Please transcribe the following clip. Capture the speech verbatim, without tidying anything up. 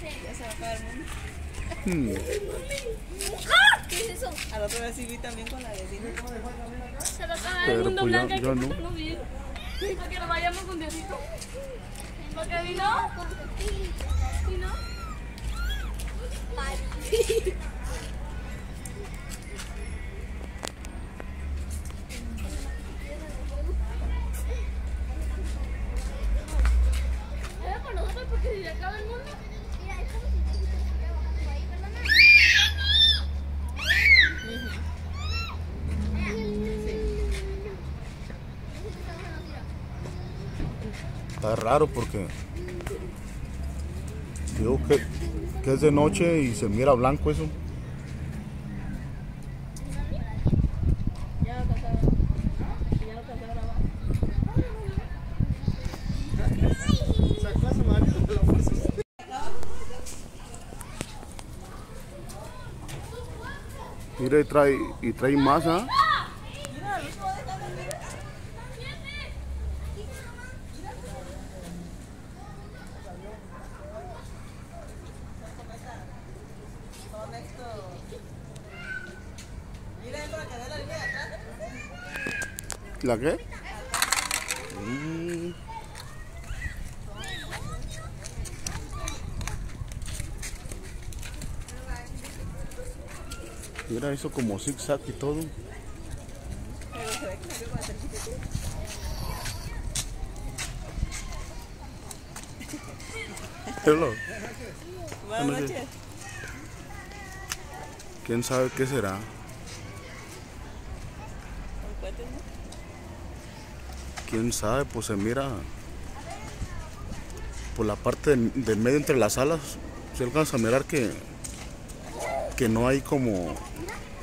Ya se va a acabar el mundo. Hmm. ¿Qué es eso? Al otro día sí vi también con la vecina. Se va a acabar Pero el mundo, pues ya- Blanca, hay ya que no. pasarnos bien. Para que nos vayamos con Diosito. Porque vino. ¿Vino? ¿Era por nosotros porque si se acaba el mundo? Mira, es como si te estuviera bajando ahí, ¿verdad? Está raro porque digo que, que es de noche y se mira blanco eso. Ya lo alcanzaba. Ya lo alcanzaba a grabar. Mira y trae, y trae más, ¿ah? Mira, el último de esta vez, mira. Son estos. Mira dentro de la cadena, mira atrás. ¿La qué? Mm. Mira, hizo como zigzag y todo. Pero se ve que salió para hacer chiquitito. Hello. Buenas Buenas noches. ¿Quién sabe qué será? Con cohetes, ¿no? ¿Quién sabe? Pues se mira por la parte del, del medio entre las alas. Se alcanza a mirar que, que no hay como